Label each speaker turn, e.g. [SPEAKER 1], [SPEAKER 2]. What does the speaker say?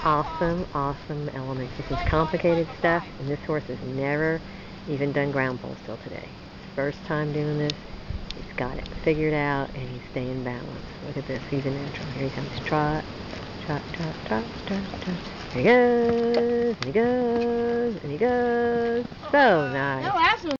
[SPEAKER 1] awesome, awesome elements. This is complicated stuff, and this horse has never even done ground pulse till today. His first time doing this. He's got it figured out, and he's staying balanced. Look at this. He's a natural. Here he comes. Trot, trot, trot, trot, trot, trot. Here he goes, and he goes, and he goes. So nice.